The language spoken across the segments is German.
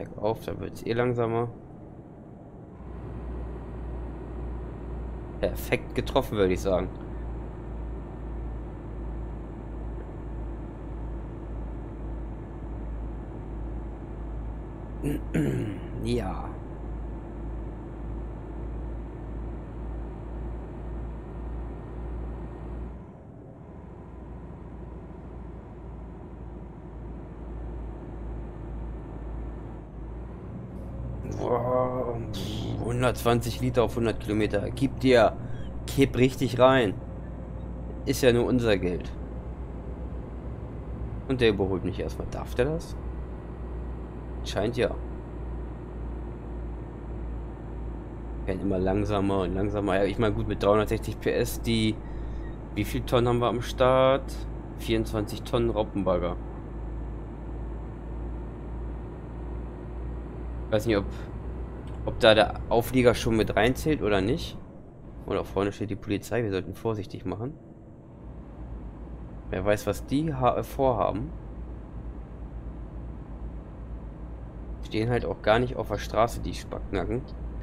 bergauf, da wird es eh langsamer. Perfekt getroffen, würde ich sagen. Ja. Boah, 120 Liter auf 100 Kilometer. Gib dir. Kipp richtig rein. Ist ja nur unser Geld. Und der überholt mich erstmal. Darf der das? Scheint ja. Werden immer langsamer und langsamer. Ja, ich meine, gut, mit 360 PS, die... Wie viel Tonnen haben wir am Start? 24 Tonnen Raupenbagger. Weiß nicht, ob da der Auflieger schon mit reinzählt oder nicht. Oder vorne steht die Polizei. Wir sollten vorsichtig machen. Wer weiß, was die vorhaben. Stehen halt auch gar nicht auf der Straße, die Spacknacken.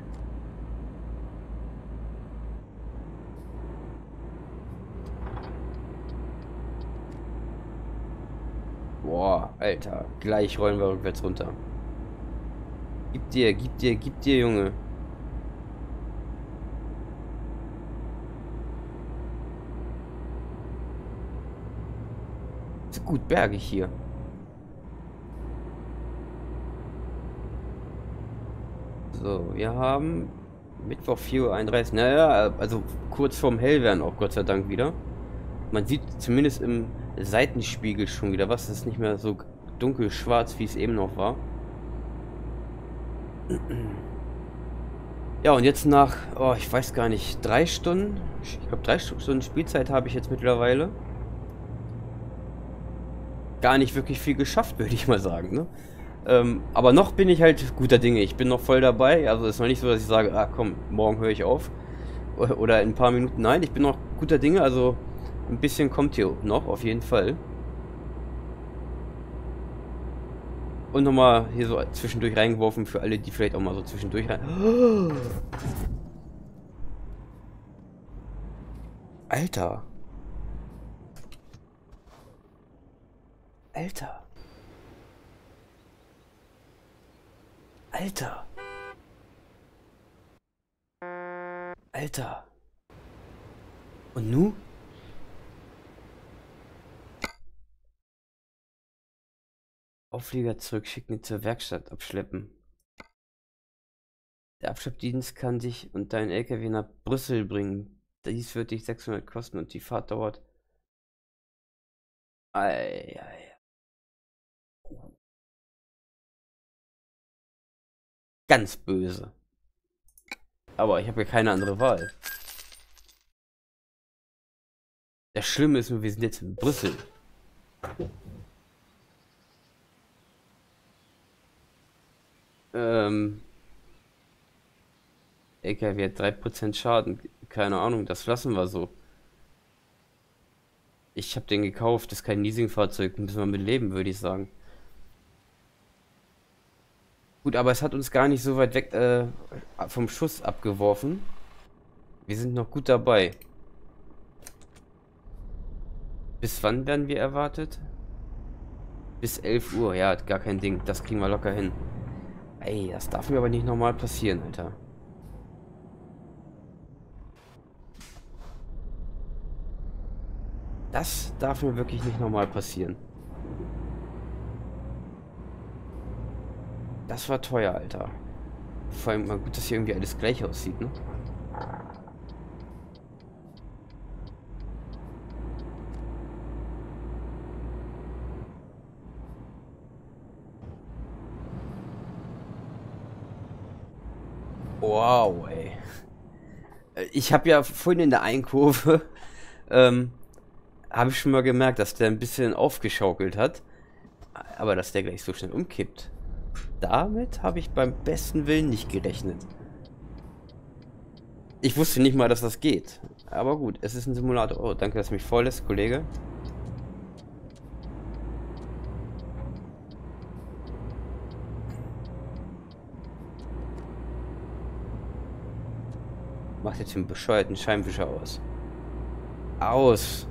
Boah, Alter. Gleich rollen wir rückwärts runter. Gib dir, gib dir, gib dir, Junge. Ist gut bergig hier. So, wir haben Mittwoch 4:31 Uhr. Naja, also kurz vorm Hellwerden auch Gott sei Dank wieder. Man sieht zumindest im Seitenspiegel schon wieder was. Es ist nicht mehr so dunkel schwarz, wie es eben noch war. Ja, und jetzt nach, oh, ich weiß gar nicht, 3 Stunden? Ich glaube, 3 Stunden Spielzeit habe ich jetzt mittlerweile. Gar nicht wirklich viel geschafft, würde ich mal sagen, ne? Aber noch bin ich halt guter Dinge. Ich bin noch voll dabei. Also ist noch nicht so, dass ich sage, ah komm, morgen höre ich auf. Oder in ein paar Minuten. Nein, ich bin noch guter Dinge. Also ein bisschen kommt hier noch, auf jeden Fall. Und nochmal hier so zwischendurch reingeworfen für alle, die vielleicht auch mal so zwischendurch rein... Alter. Alter. Alter. Alter. Und nu? Auflieger zurückschicken, ihn zur Werkstatt abschleppen. Der Abschleppdienst kann dich und deinen LKW nach Brüssel bringen. Dies wird dich 600 kosten und die Fahrt dauert... Ei, ei. Ganz böse. Aber ich habe ja keine andere Wahl. Das Schlimme ist nur, wir sind jetzt in Brüssel. LKW hat 3% Schaden. Keine Ahnung, das lassen wir so. Ich habe den gekauft, das ist kein Leasingfahrzeug, müssen wir mit leben, würde ich sagen. Gut, aber es hat uns gar nicht so weit weg vom Schuss abgeworfen. Wir sind noch gut dabei. Bis wann werden wir erwartet? Bis 11 Uhr, ja, gar kein Ding. Das kriegen wir locker hin. Ey, das darf mir aber nicht normal passieren, Alter. Das darf mir wirklich nicht normal passieren. Das war teuer, Alter. Vor allem mal gut, dass hier irgendwie alles gleich aussieht, ne? Wow, ey. Ich habe ja vorhin in der Einkurve, habe ich schon mal gemerkt, dass der ein bisschen aufgeschaukelt hat. Aber dass der gleich so schnell umkippt. Damit habe ich beim besten Willen nicht gerechnet. Ich wusste nicht mal, dass das geht. Aber gut, es ist ein Simulator. Oh, danke, dass du mich vorlässt, Kollege. Macht jetzt den bescheuerten Scheinwischer aus. Aus!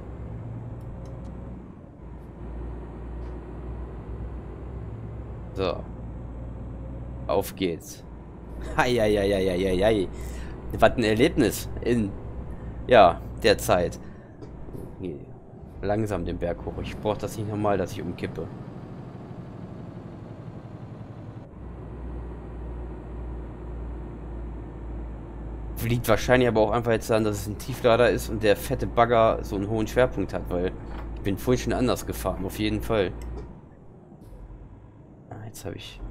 So. Auf geht's. Heieieiei. Was ein Erlebnis in, ja, der Zeit. Hier. Langsam den Berg hoch. Ich brauche das nicht nochmal, dass ich umkippe. Liegt wahrscheinlich aber auch einfach jetzt daran, dass es ein Tieflader ist und der fette Bagger so einen hohen Schwerpunkt hat, weil ich bin vorhin schon anders gefahren, auf jeden Fall. Ah, jetzt habe ich...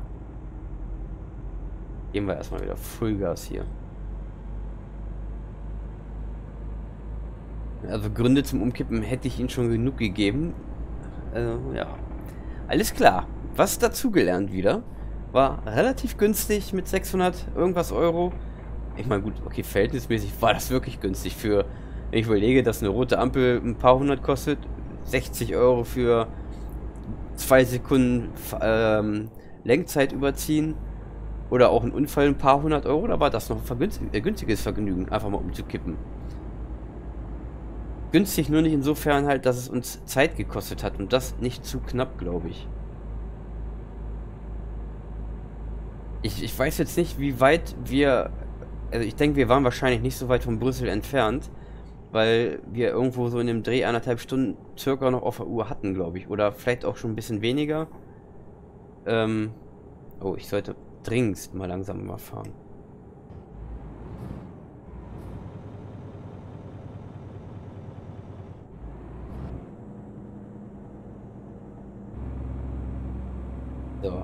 Gehen wir erstmal wieder Vollgas hier. Also Gründe zum Umkippen hätte ich Ihnen schon genug gegeben. Ja. Alles klar. Was dazugelernt wieder. War relativ günstig mit 600 irgendwas Euro. Ich meine, gut, okay, verhältnismäßig war das wirklich günstig für, wenn ich überlege, dass eine rote Ampel ein paar hundert kostet, 60 Euro für 2 Sekunden Lenkzeit überziehen oder auch ein Unfall ein paar hundert Euro, da war das noch ein günstiges Vergnügen, einfach mal umzukippen. Günstig nur nicht insofern halt, dass es uns Zeit gekostet hat und das nicht zu knapp, glaube ich. Ich weiß jetzt nicht, wie weit wir... Also ich denke, wir waren wahrscheinlich nicht so weit von Brüssel entfernt, weil wir irgendwo so in dem Dreh 1,5 Stunden circa noch auf der Uhr hatten, glaube ich. Oder vielleicht auch schon ein bisschen weniger. Oh, ich sollte dringend mal langsam mal fahren. So.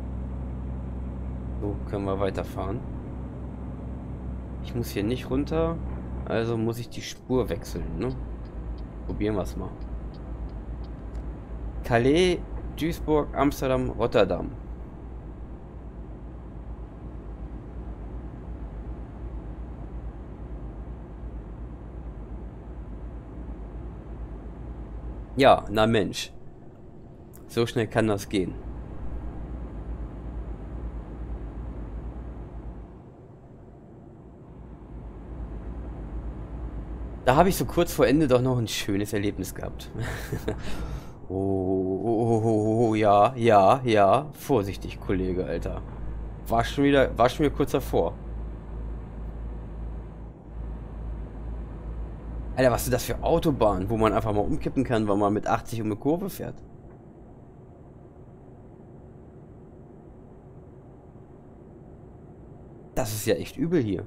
So können wir weiterfahren. Ich muss hier nicht runter, also muss ich die Spur wechseln, ne? Probieren wir es mal. Calais, Duisburg, Amsterdam, Rotterdam. Ja, na Mensch. So schnell kann das gehen. Da habe ich so kurz vor Ende doch noch ein schönes Erlebnis gehabt. Oh, ja. Vorsichtig, Kollege, Alter. War schon wieder kurz davor. Alter, was ist das für Autobahn, wo man einfach mal umkippen kann, weil man mit 80 um eine Kurve fährt? Das ist ja echt übel hier.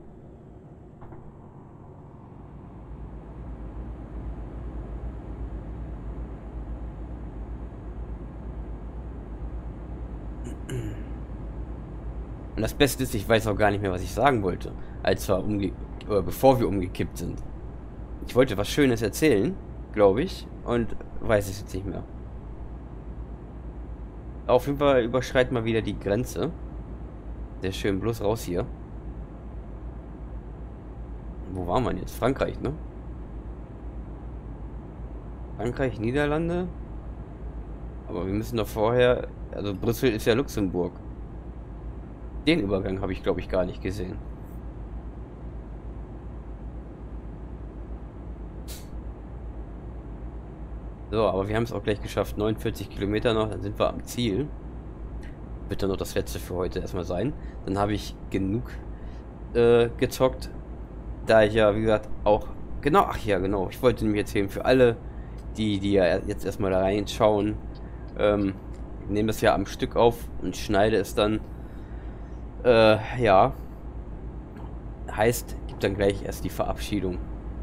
Und das Beste ist, ich weiß auch gar nicht mehr, was ich sagen wollte, bevor wir umgekippt sind. Ich wollte was Schönes erzählen, glaube ich, und weiß es jetzt nicht mehr. Auf jeden Fall überschreiten wir wieder die Grenze. Sehr schön, bloß raus hier. Wo waren wir jetzt? Frankreich, ne? Frankreich, Niederlande. Aber wir müssen doch vorher... Also Brüssel ist ja Luxemburg. Den Übergang habe ich, glaube ich, gar nicht gesehen. So, aber wir haben es auch gleich geschafft. 49 Kilometer noch, dann sind wir am Ziel. Wird dann noch das letzte für heute erstmal sein. Dann habe ich genug gezockt. Da ich ja, wie gesagt, auch... Genau, ach ja, genau. Ich wollte nämlich erzählen, für alle, die ja jetzt erstmal da reinschauen. Ich nehme das ja am Stück auf und schneide es dann. Ja. Heißt, gibt dann gleich erst die Verabschiedung.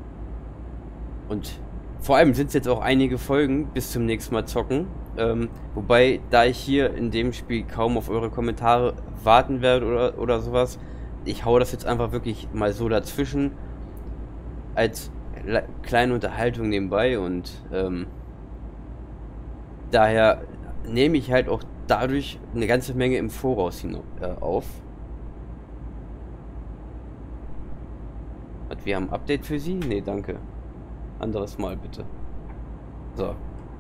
Und vor allem sind es jetzt auch einige Folgen bis zum nächsten Mal zocken. Wobei, da ich hier in dem Spiel kaum auf eure Kommentare warten werde oder sowas, ich hau das jetzt einfach wirklich mal so dazwischen als kleine Unterhaltung nebenbei und daher nehme ich halt auch dadurch eine ganze Menge im Voraus auf. Und wir haben ein Update für Sie? Nee, danke. Anderes Mal bitte. So.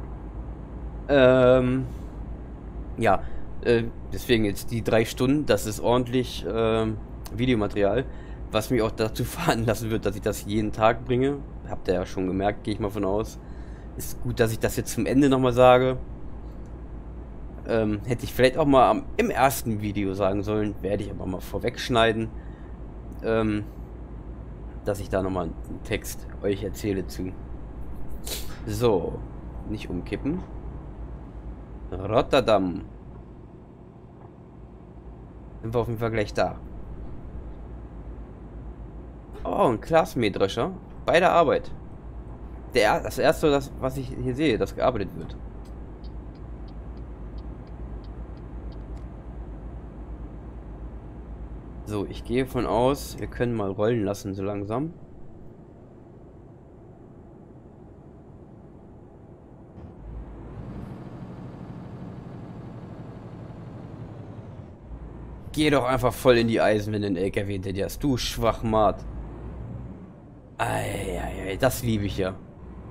Ja, deswegen jetzt die 3 Stunden, das ist ordentlich Videomaterial. Was mich auch dazu veranlassen wird, dass ich das jeden Tag bringe. Habt ihr ja schon gemerkt, gehe ich mal von aus. Ist gut, dass ich das jetzt zum Ende nochmal sage. Hätte ich vielleicht auch mal im ersten Video sagen sollen. Werde ich aber mal vorwegschneiden. Dass ich da nochmal einen Text euch erzähle zu. So. Nicht umkippen. Rotterdam. Sind wir auf jeden Fall gleich da. Oh, ein Klassenmähdrescher. Bei der Arbeit. Das erste, was ich hier sehe, das gearbeitet wird. So, ich gehe von aus, wir können mal rollen lassen so langsam. Geh doch einfach voll in die Eisen, wenn du einen LKW hinter dir hast. Du Schwachmat. Eieiei, das liebe ich ja.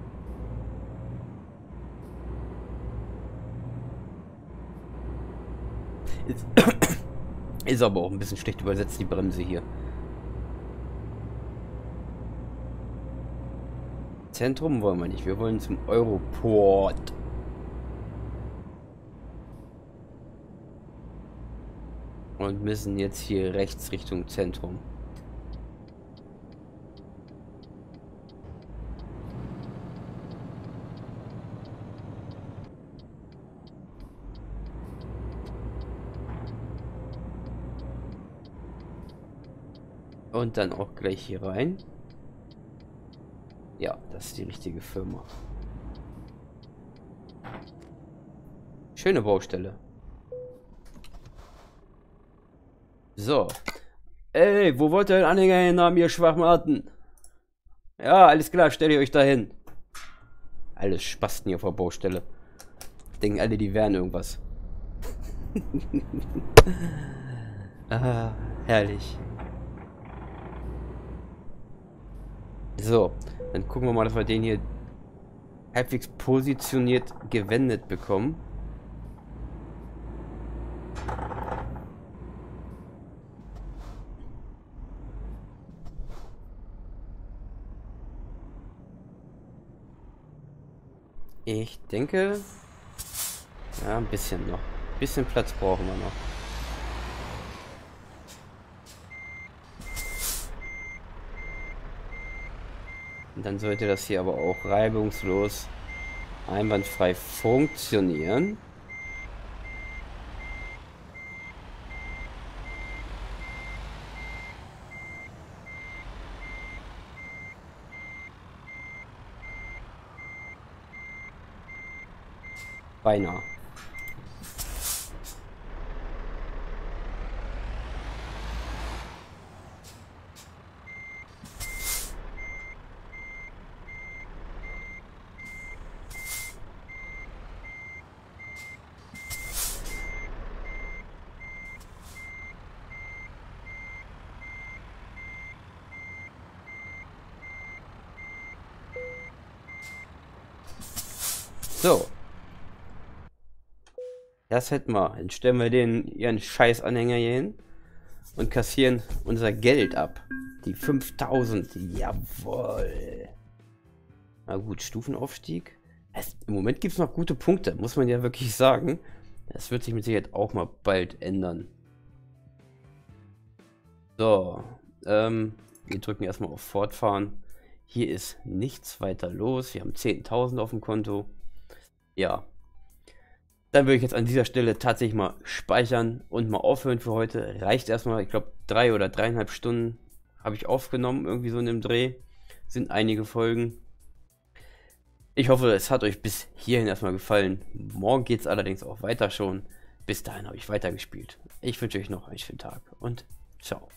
Ist aber auch ein bisschen schlecht übersetzt, die Bremse hier. Zentrum wollen wir nicht. Wir wollen zum Europort. Und müssen jetzt hier rechts Richtung Zentrum. Und dann auch gleich hier rein. Ja, das ist die richtige Firma. Schöne Baustelle. So. Ey, wo wollt ihr den Anhänger hin haben, ihr Schwachmaten? Ja, alles klar, stellt ihr euch dahin. Alles Spasten hier vor Baustelle. Denken alle, die wären irgendwas. Ah, herrlich. So, dann gucken wir mal, dass wir den hier halbwegs positioniert gewendet bekommen. Ich denke, ja, ein bisschen noch. Ein bisschen Platz brauchen wir noch. Und dann sollte das hier aber auch reibungslos, einwandfrei funktionieren. Beinahe. So. Das hätten wir. Dann stellen wir ihren Scheiß-Anhänger hier hin und kassieren unser Geld ab. Die 5000. Jawohl. Na gut, Stufenaufstieg. Im Moment gibt es noch gute Punkte, muss man ja wirklich sagen. Das wird sich mit Sicherheit auch mal bald ändern. So. Wir drücken erstmal auf Fortfahren. Hier ist nichts weiter los. Wir haben 10.000 auf dem Konto. Ja. Dann würde ich jetzt an dieser Stelle tatsächlich mal speichern und mal aufhören für heute. Reicht erstmal, ich glaube 3 oder 3,5 Stunden habe ich aufgenommen, irgendwie so in dem Dreh. Sind einige Folgen. Ich hoffe, es hat euch bis hierhin erstmal gefallen. Morgen geht es allerdings auch weiter schon. Bis dahin habe ich weitergespielt. Ich wünsche euch noch einen schönen Tag und ciao.